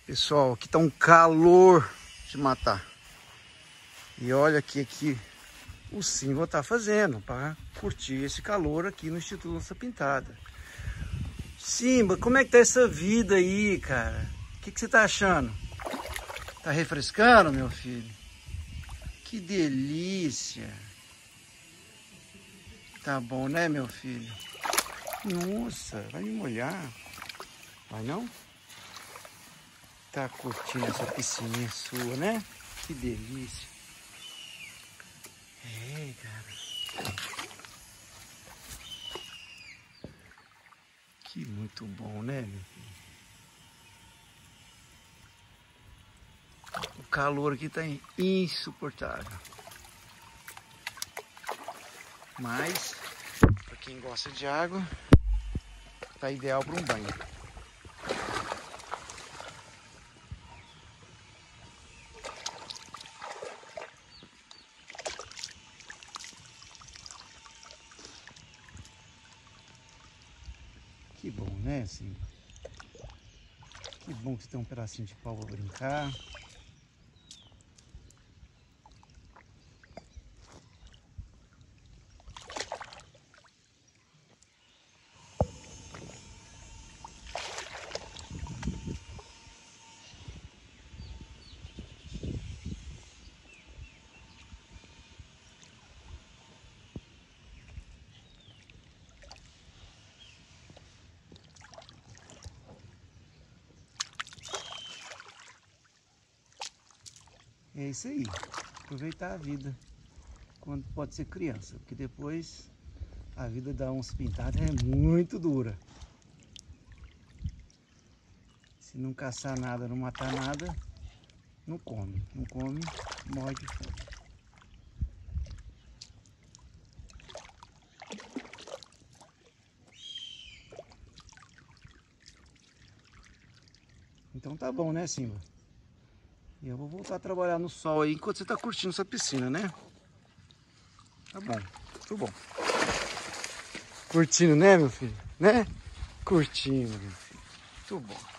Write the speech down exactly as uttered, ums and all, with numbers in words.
Pessoal, aqui tá um calor de matar. E olha que aqui o Simba tá fazendo para curtir esse calor aqui no Instituto Onça Pintada. Simba, como é que tá essa vida aí, cara? O que, que você tá achando? Tá refrescando, meu filho? Que delícia! Tá bom, né, meu filho? Nossa, vai me molhar. Vai não? Tá curtindo essa piscininha sua, né? Que delícia. É, cara. Que muito bom, né, meu filho? O calor aqui tá insuportável. Mas, para quem gosta de água, tá ideal para um banho. Que bom, né, Simba? Que bom que você tem um pedacinho de pau para brincar. É isso aí, aproveitar a vida quando pode ser criança, porque depois a vida da onça pintada é muito dura. Se não caçar nada, não matar nada, não come, não come, morre de fome. Então tá bom, né, Simba? E eu vou voltar a trabalhar no sol aí enquanto você tá curtindo essa piscina, né? Tá bom, tudo bom. Curtindo, né, meu filho? Né? Curtindo, meu filho. Tudo bom.